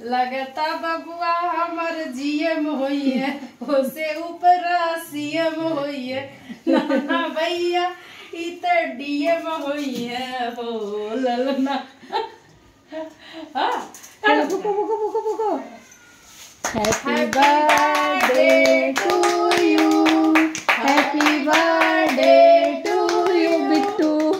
लगता बबुआ हमर जीएम होई है, उसे ऊपर सीएम होई है, नाना भैया इतर डीएम होई है हो ललना। बुको बुको बुको बुको। Happy birthday